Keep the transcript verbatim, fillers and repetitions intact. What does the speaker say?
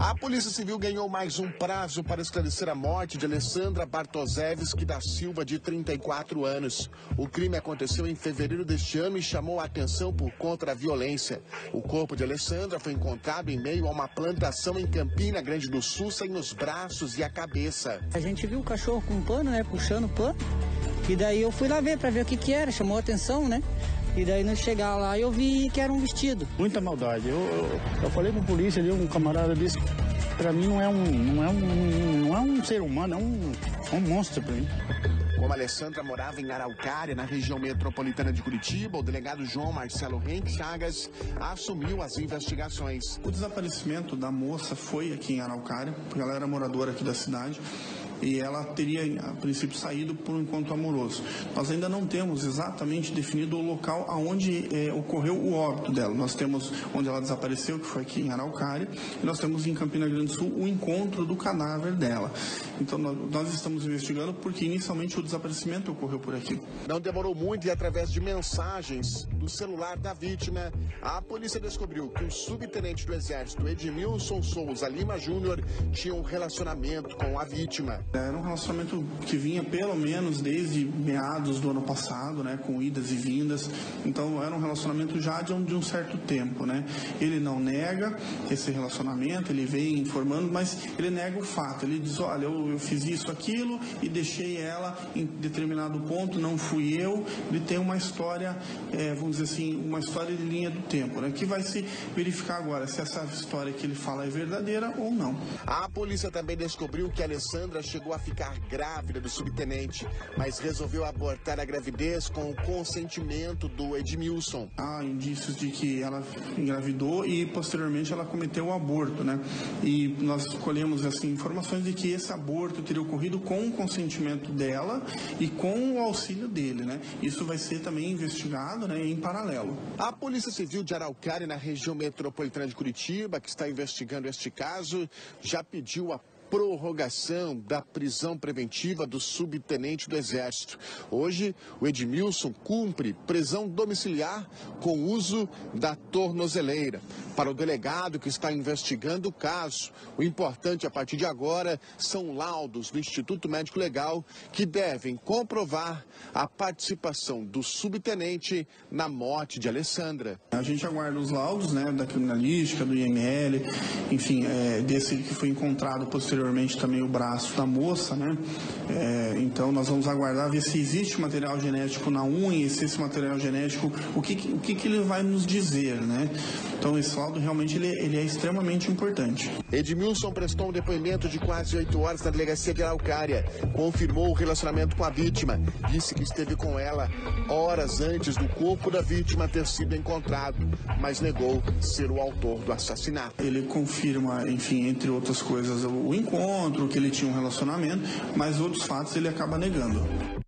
A Polícia Civil ganhou mais um prazo para esclarecer a morte de Alessandra Bartoszewski da Silva, de trinta e quatro anos. O crime aconteceu em fevereiro deste ano e chamou a atenção por conta da violência. O corpo de Alessandra foi encontrado em meio a uma plantação em Campina Grande do Sul, sem os braços e a cabeça. A gente viu o cachorro com pano, né, puxando o pano, e daí eu fui lá ver para ver o que que era, chamou a atenção, né? E daí, no chegar lá, eu vi que era um vestido. Muita maldade. Eu, eu, eu falei com a polícia ali, um camarada disse, pra mim não é um, não é um, não é um ser humano, é um, é um monstro pra mim. Como a Alessandra morava em Araucária, na região metropolitana de Curitiba, o delegado João Marcelo Henrique Chagas assumiu as investigações. O desaparecimento da moça foi aqui em Araucária, porque ela era moradora aqui da cidade. E ela teria, a princípio, saído por um encontro amoroso. Nós ainda não temos exatamente definido o local onde é, ocorreu o óbito dela. Nós temos onde ela desapareceu, que foi aqui em Araucária, e nós temos em Campina Grande do Sul o encontro do cadáver dela. Então, nós, nós estamos investigando porque, inicialmente, o desaparecimento ocorreu por aqui. Não demorou muito e, através de mensagens do celular da vítima, a polícia descobriu que o subtenente do Exército, Edmilson Souza Lima Júnior, tinha um relacionamento com a vítima. Era um relacionamento que vinha pelo menos desde meados do ano passado, né, com idas e vindas. Então era um relacionamento já de um, de um certo tempo, né. Ele não nega esse relacionamento, ele vem informando, mas ele nega o fato. Ele diz, olha, eu, eu fiz isso, aquilo e deixei ela em determinado ponto, não fui eu. Ele tem uma história, é, vamos dizer assim, uma história de linha do tempo, né, que vai se verificar agora se essa história que ele fala é verdadeira ou não. A polícia também descobriu que a Alessandra chegou a ficar grávida do subtenente, mas resolveu abortar a gravidez com o consentimento do Edmilson. Há indícios de que ela engravidou e posteriormente ela cometeu o aborto, né? E nós colhemos assim informações de que esse aborto teria ocorrido com o consentimento dela e com o auxílio dele, né? Isso vai ser também investigado, né, em paralelo. A Polícia Civil de Araucária, na região metropolitana de Curitiba, que está investigando este caso, já pediu a prorrogação da prisão preventiva do subtenente do Exército. Hoje, o Edmilson cumpre prisão domiciliar com uso da tornozeleira. Para o delegado que está investigando o caso, o importante a partir de agora são laudos do Instituto Médico Legal que devem comprovar a participação do subtenente na morte de Alessandra. A gente aguarda os laudos, né, da criminalística, do I M L, enfim, é, desse que foi encontrado posteriormente também o braço da moça, né? É, então nós vamos aguardar ver se existe material genético na unha, e se esse material genético, o que, o que, que ele vai nos dizer, né? Então esse laudo realmente ele, ele é extremamente importante. Edmilson prestou um depoimento de quase oito horas na delegacia de Araucária. Confirmou o relacionamento com a vítima. Disse que esteve com ela horas antes do corpo da vítima ter sido encontrado, mas negou ser o autor do assassinato. Ele confirma, enfim, entre outras coisas, o encontro, que ele tinha um relacionamento, mas outros fatos ele acaba negando.